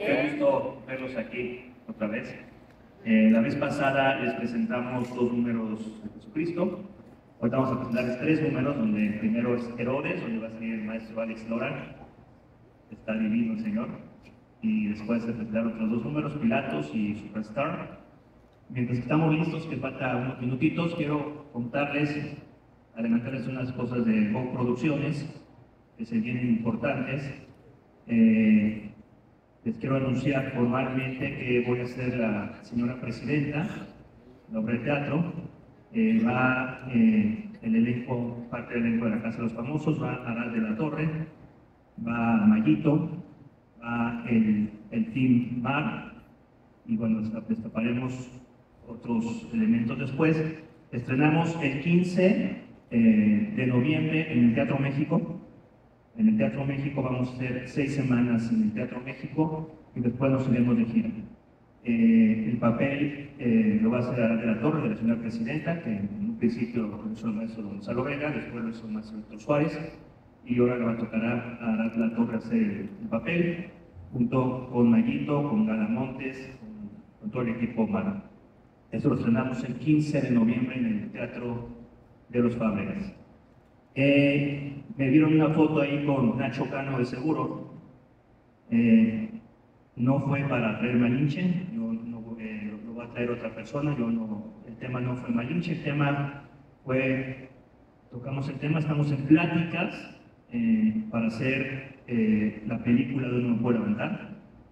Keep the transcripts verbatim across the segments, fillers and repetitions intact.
Qué gusto verlos aquí otra vez. Eh, la vez pasada les presentamos dos números de Jesucristo. Hoy vamos a presentarles tres números, donde el primero es Herodes, donde va a salir el maestro Alex Lora. Está divino el Señor. Y después se presentar otros dos números, Pilatos y Superstar. Mientras que estamos listos, que falta unos minutitos, quiero contarles, adelantarles unas cosas de Go Producciones que se vienen importantes. Eh, les quiero anunciar formalmente que voy a ser la señora presidenta de obra de teatro. Eh, va eh, el elenco, parte del elenco de la Casa de los Famosos, va Arad de la Torre, va Mayito, va el, el Team Mar, y bueno, destaparemos otros elementos después. Estrenamos el quince eh, de noviembre en el Teatro México. En el Teatro México vamos a hacer seis semanas en el Teatro México y después nos iremos de gira. Eh, el papel eh, lo va a hacer Arad de la Torre, de la señora presidenta, que en un principio lo hizo el maestro Gonzalo Vega, después lo hizo el maestro Héctor Suárez, y ahora le va a tocar a Arad de la Torre hacer el, el papel, junto con Mayito, con Gala Montes, con, con todo el equipo humano. Eso lo estrenamos el quince de noviembre en el Teatro de los Fábregas. Eh, me dieron una foto ahí con Nacho Cano de seguro. Eh, no fue para traer Malinche, yo, no, eh, lo, lo va a traer otra persona. Yo no, el tema no fue Malinche, el tema fue, tocamos el tema, estamos en pláticas eh, para hacer eh, la película de Uno Me Puede Levantar,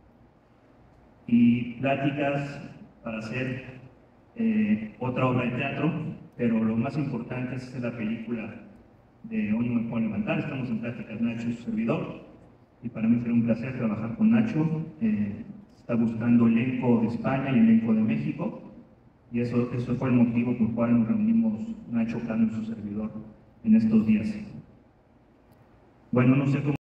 y pláticas para hacer eh, otra obra de teatro, pero lo más importante es hacer la película de Hoy No Me Puedo Levantar. Estamos en pláticas Nacho y su servidor, y para mí será un placer trabajar con Nacho. Eh, está buscando elenco de España y elenco de México, y eso, eso fue el motivo por el cual nos reunimos Nacho Cano y su servidor en estos días. Bueno, no sé cómo